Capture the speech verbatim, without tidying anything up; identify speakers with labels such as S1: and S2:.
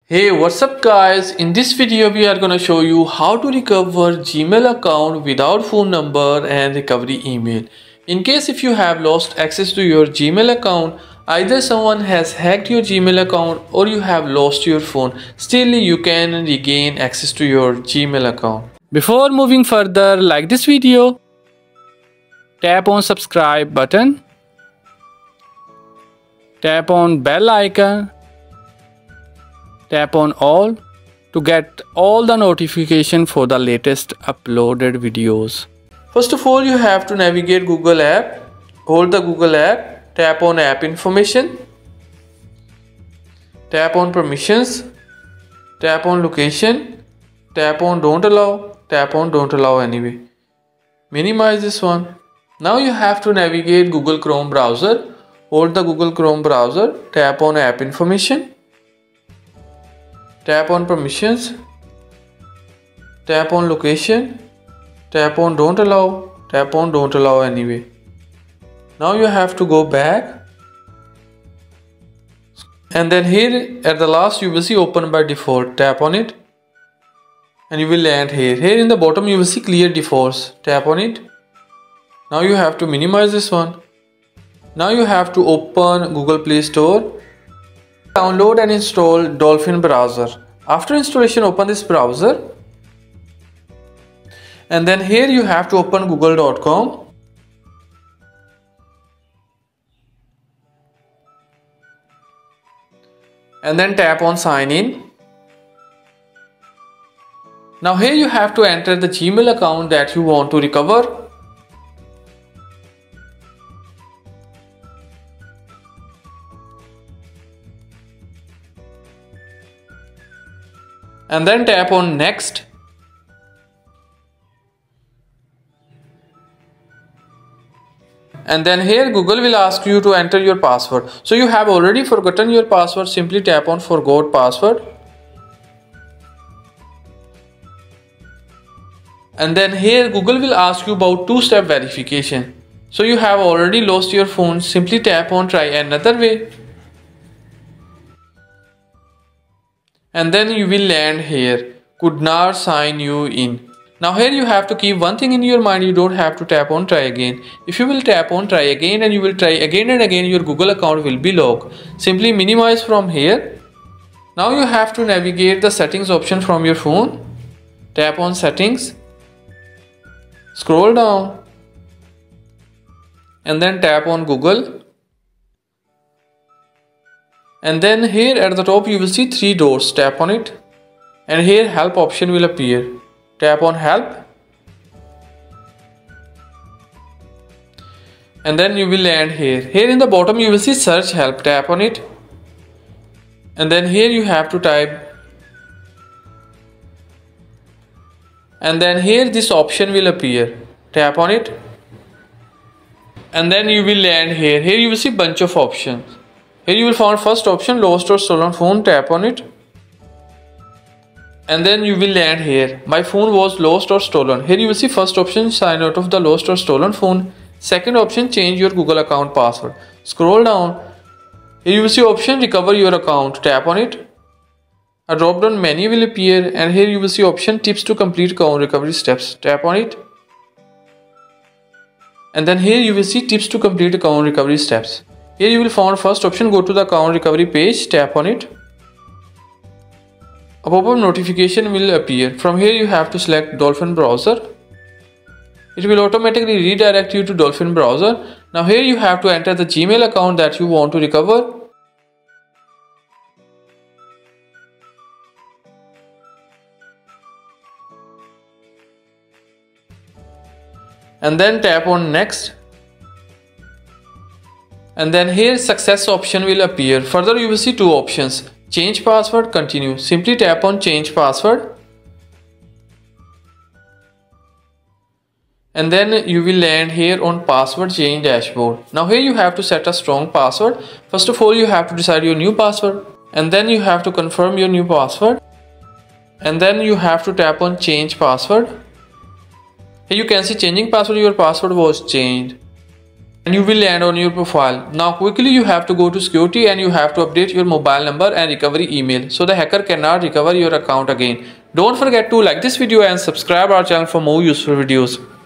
S1: Hey, what's up guys? In this video we are going to show you how to recover Gmail account without phone number and recovery email. In case if you have lost access to your Gmail account, either someone has hacked your Gmail account or you have lost your phone, still you can regain access to your Gmail account. Before moving further, like this video, tap on subscribe button, tap on bell icon, tap on all to get all the notification for the latest uploaded videos. First of all, you have to navigate Google app, hold the Google app, tap on app information, tap on permissions, tap on location, tap on don't allow, tap on don't allow anyway. Minimize this one. Now you have to navigate Google Chrome browser, hold the Google Chrome browser, tap on app information, tap on permissions, tap on location, tap on don't allow, tap on don't allow anyway. Now you have to go back, and then here at the last you will see open by default. Tap on it and you will land here. Here in the bottom you will see clear defaults. Tap on it. Now you have to minimize this one. Now you have to open Google Play Store. Download and install Dolphin browser. After installation, open this browser, and then here you have to open google dot com. And then tap on sign in. Now here you have to enter the Gmail account that you want to recover. And then tap on next. And then here Google will ask you to enter your password. So you have already forgotten your password, simply tap on forgot password. And then here Google will ask you about two-step verification. So you have already lost your phone, simply tap on try another way. And then you will land here, could not sign you in. Now here you have to keep one thing in your mind, you don't have to tap on try again. If you will tap on try again and you will try again and again, your Google account will be locked. Simply minimize from here. Now you have to navigate the settings option from your phone. Tap on settings, scroll down and then tap on Google. And then here at the top you will see three dots. Tap on it and here help option will appear. Tap on help and then you will land here. Here in the bottom you will see search help. Tap on it and then here you have to type, and then here this option will appear. Tap on it and then you will land here. Here you will see bunch of options. Here you will find first option lost or stolen phone. Tap on it and then you will land here. My phone was lost or stolen. Here you will see first option sign out of the lost or stolen phone. Second option change your Google account password. Scroll down. Here you will see option recover your account. Tap on it. A drop down menu will appear and here you will see option tips to complete account recovery steps. Tap on it and then here you will see tips to complete account recovery steps. Here you will find first option go to the account recovery page. Tap on it. A pop-up notification will appear. From here you have to select Dolphin browser. It will automatically redirect you to Dolphin browser. Now here you have to enter the Gmail account that you want to recover. And then tap on next. And then here success option will appear. Further you will see two options, change password, continue. Simply tap on change password and then you will land here on password change dashboard. Now here you have to set a strong password. First of all you have to decide your new password and then you have to confirm your new password and then you have to tap on change password. Here you can see changing password, your password was changed. and you will land on your profile. Now quickly you have to go to security and you have to update your mobile number and recovery email so the hacker cannot recover your account again. Don't forget to like this video and subscribe our channel for more useful videos.